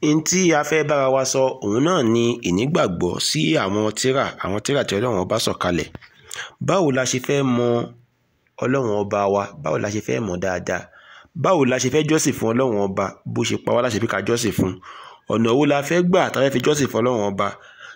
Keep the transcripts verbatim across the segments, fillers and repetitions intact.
n tí a fẹ́ bára wa sọ òun náà ni ìnígbàgbọ́ sí àwọn tírà àwọn tírà tí Ọlọ́run ọba sọ̀kalẹ̀. Báwo la ṣe fẹ́ mọ Ọlọ́run ọba wa? Báwo la ṣe fẹ́ mọ̀ dáadáa? Báwo la ṣe fẹ́ jọ́sìn fún Ọlọ́run ọba bó ṣe pa wá láṣẹ pé ká jọ́sìn fún? Ọ̀nà wo la fẹ́ gbà tá a fẹ́ fi jọ́sìn fún Ọlọ́run ọba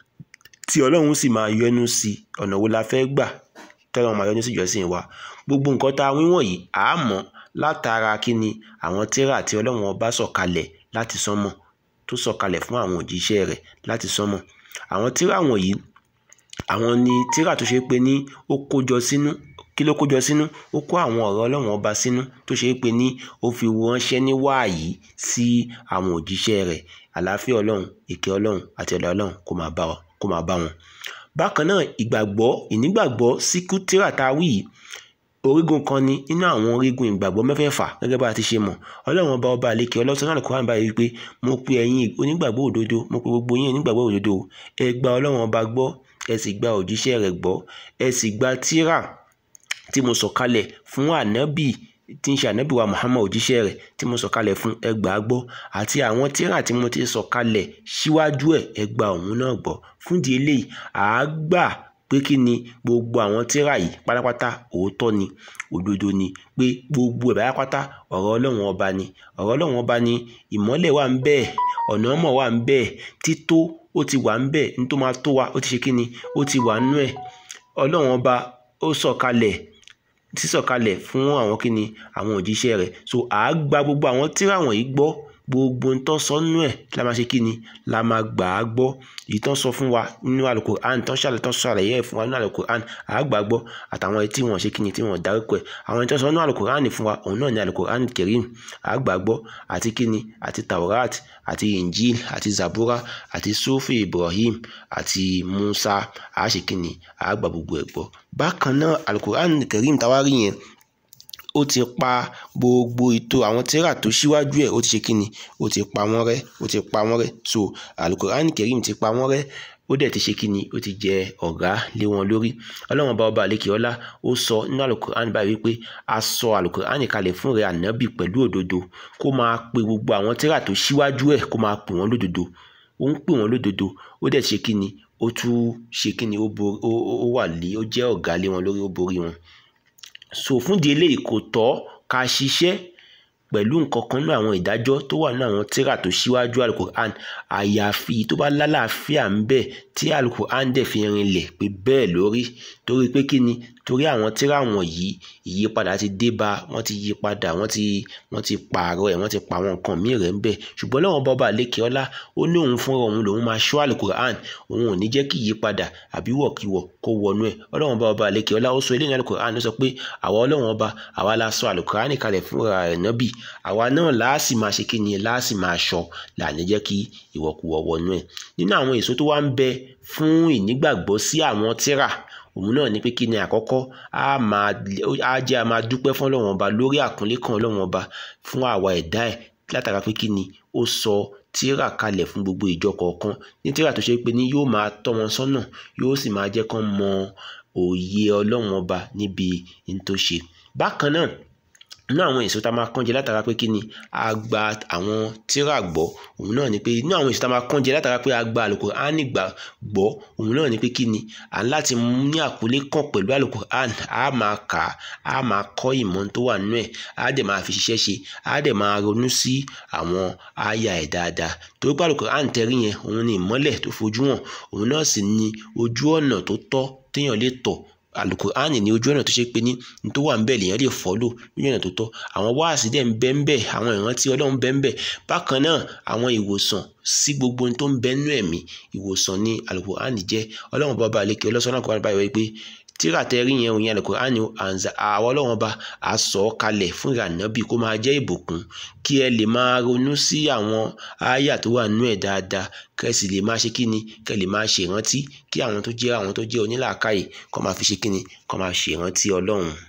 tí Ọlọ́run sì máa yọ́nú sí? Ọ̀nà wo la fẹ́ gbà tí Ọlọ́run máa yọ́nú sí ìjọsìn wa? Gbogbo nǹkan tá a wí wọ̀nyí à á mọ̀ látara kí ni àwọn tírà tí Ọlọ́run ọba sọ̀kalẹ̀ láti sánmọ̀, tó sọ̀kalẹ̀ fún àwọn òjíṣẹ́ rẹ̀ láti sánmọ̀. Àwọn tírà wọ̀nyí àwọn ni tírà tó ṣe pé ní ó kójọ sínú. Kí ló kójọ sínú? Ó kó àwọn ọ̀rọ̀ Ọlọ́run ọba sínú tó ṣe pé ní ó fi ránṣẹ́ ní wáàyí sí àwọn òjíṣẹ́ rẹ̀. Àlàáfíà Ọlọ́run, ìkẹ́ Ọlọ́run àti ọlá Ọlọ́run kó máa bá wa kó máa bá wọn. Bákan náà ìgbàgbọ́ ìnígbàgbọ́ sí tírà tá a wí yìí orígun kan ni nínú àwọn orígun ìgbàgbọ́ mẹ́fẹ̀ẹ̀fà gẹ́gẹ́ bá a ti ṣe mọ̀. Ọlọ́run ọba ọba àlékè ọlọ́sọ̀rọ̀ Al-Qur'an báyìí wípé mo pe ẹ̀yin onígbàgbọ́ òdodo, mo pe gbogbo yín onígbàgbọ́ òdodo, ẹ gba Ọlọ́run ọba gbọ́, ẹ sì gba òjíṣẹ́ rẹ̀ gbọ́, ẹ sì gba tírà tí mo sọ̀kalẹ̀ fún ànábì tí ń ṣe ànábì wa Muhammad òjíṣẹ́ rẹ̀ tí mo sọ̀kalẹ̀ fún, ẹ gbà á gbọ́, àti àwọn tírà tí mo ti sọ̀kalẹ̀ síwájú ẹ̀, ẹ gba òun náà gbọ́. Fún di eléyìí à á gbà pé kí ni gbogbo àwọn tírà yìí pátápátá òótọ́ ni, òdodo ni, pé gbogbo ẹ̀ pátápátá ọ̀rọ̀ Ọlọ́run ọba ni. Ọ̀rọ̀ Ọlọ́run ọba ni, ìmọ́lẹ̀ wà ń bẹ́ẹ̀, ọ̀nà ọmọ wà ń bẹ́ẹ̀, tító ó ti wà ń bẹ́ẹ̀, ní tó máa tó wa ó ti ṣe kí ni, ó ti wà nú ẹ̀. Ọlọ́run ọba ó sọ̀kalẹ̀ sísọ̀kalẹ̀ fún àwọn kí ni àwọn òjíṣẹ́ rẹ̀. So à á gba gbogbo àwọn tírà wọ̀nyí gbọ́, gbogbo ń tán sọ nú ẹ̀ la máa ṣe kí ni, la máa gbà á gbọ́. Èyí tán sọ fún wa nínú Al-Qur'an, tán ṣàlẹ̀ tán ṣàlàyé ẹ̀ fún wa nínú Al-Qur'an, à á gbà á gbọ́. Àtàwọn tí wọ́n ṣe kí ni tí wọ́n dárúkọ ẹ̀, àwọn tí wọ́n sọ nínú Al-Qur'an fún wa òun náà ni Al-Qur'an Karim, à á gbà á gbọ́. Àti kí ni, àti Taurat, àti Injil, àti Zabura, àti Sufi Ibrahim, àti Musa, à á ṣe kí ni, à á gbà gbogbo ẹ̀ gbọ́. Bákan náà Al-Qur'an Karim tawárí yẹn ó ti pa gbogbo ètò àwọn tírà tó síwájú ẹ̀, ó ti ṣe kí ni, ó ti pa wọ́n rẹ́, ó ti pa wọ́n rẹ́. So Al-Qur'an Karim ti pa wọ́n rẹ́, ó dẹ̀ ti ṣe kí ni, ó ti jẹ ọ̀gá lé wọn lórí. Ọlọ́run ọba ọba àlékè ọlá ó sọ nínú Al-Qur'an báyìí wípé a sọ Al-Qur'an kalẹ̀ fún rẹ̀ ànábì pẹ̀lú òdodo, kó máa pe gbogbo àwọn tírà tó síwájú ẹ̀, kó máa pè wọ́n lódodo. Ó ń pè wọ́n lódodo, ó dẹ̀ ṣe kí ni, ó tún ṣe kí ni, ó wà lé, ó jẹ́ ọ̀gá lé wọn lórí, ó borí wọn. So fún di eléyìí kò tọ́ ká ṣiṣẹ́ pẹ̀lú nǹkan kan nínú àwọn ìdájọ́ tó wà nínú àwọn tírà tó síwájú Al-Qur'an àyàfi tó bá lálàáfíà ń bẹ tí Al-Qur'an dẹ̀ fi rinlẹ̀ pé bẹ́ẹ̀ lórí. Torí pé kí ni, torí àwọn tírà wọ̀nyí ìyípadà ti dé bá, wọ́n ti yí padà, wọ́n ti wọ́n ti pààrọ̀ ẹ̀, wọ́n ti pa àwọn nǹkan míì rẹ̀ ń bẹ. Ṣùgbọ́n Ọlọ́run ọba àlékè ọlá ó ní òun fúnra òun lòun máa ṣọ́ Al-Qur'an, òun ò ní jẹ́ kí ìyípadà àbí wọ̀kíwọ̀ kó wọnú ẹ̀. Ọlọ́run ọba àlékè ọlá ó sọ eléyìí ní Al-Qur'an, ó sọ pé àwa Ọlọ́run ọba àwa la sọ Al-Qur'an kalẹ̀ fúnra rẹ̀ nábì, àwa náà láàsì máa ṣe kí ni, láàsì máa ṣọ́, là ní jẹ́ kí ìwọ̀kúwọ̀ wọnú ẹ̀. Nínú àwọn èso tó wá ń bẹ fún ìnígbàgbọ́ sí àwọn tírà òun náà ni pé kí ni, àkọ́kọ́ á máa á jẹ́ a máa dúpẹ́ fún Ọlọ́run ọba lórí àkúnlé kan Ọlọ́run ọba fún àwa ẹ̀dá ẹ̀, látara pé kí ni ó sọ tírà kalẹ̀ fún gbogbo ìjọ kọ̀ọ̀kan, ní tírà tó ṣe pé ní yóò máa tọ́ wọn sọ́nà, yóò sì máa jẹ́ kán mọ òye Ọlọ́run ọba níbi ní tó ṣe. Bákan náà nínú àwọn èso tá a máa kán jẹ látara pé kí ni a gba àwọn tírà gbọ́ òun náà ni pé nínú àwọn èso tá a máa kán jẹ látara pé a gba Al-Qur'an gbà gbọ́ òun náà ni pé kí ni à ń láti ní àkọlé kan pẹ̀lú Al-Qur'an, a máa kà á, a máa kọ́ ìmọ̀ tó wà nínú ẹ̀, a dẹ̀ máa fi ṣiṣẹ́ ṣe, a dẹ̀ máa ronú sí àwọn àyà ẹ̀ dáadáa. Torí pé Al-Qur'an tẹ̀rí yẹn òun ni ìmọ́lẹ̀ tó fojú hàn, òun náà sì ni ojú ọ̀nà tó tọ́ téèyàn lè tọ̀. Al-Qur'an ní ojú ọ̀nà tó ṣe pé ní ní tó wà ń bẹ̀ lèèyàn lè follow lójú ọ̀nà tó tọ́. Àwọn wáàsí dẹ̀ ń bẹ ń bẹ̀, àwọn ìrántí Ọlọ́run bẹ ń bẹ̀. Bákan náà àwọn ìwòsàn sí gbogbo ohun tó ń bẹ nínú ẹ̀mí, ìwòsàn ní Al-Qur'an jẹ́. Ọlọ́run bá àlékè ọlọ́sọ̀rọ̀ Al-Qur'an báyìí wípé tírà tẹ́rí yẹn òun yẹn Al-Qur'an ni àwọn Ọlọ́run ọba á sọ ọ́ kalẹ̀ fún ìrànàbí kó máa jẹ́ ìbùkún, kí ẹ lè máa ronú sí àwọn àyà tó wà nínú ẹ̀ dáadáa, kẹ́ ẹ sì lè máa ṣe kí ni, kẹ́ ẹ lè máa ṣèrántí, kí àwọn tó jẹ́ àwọn tó jẹ́ onílàákàyè kó máa fi ṣe kí ni, kó máa ṣèrántí Ọlọ́run.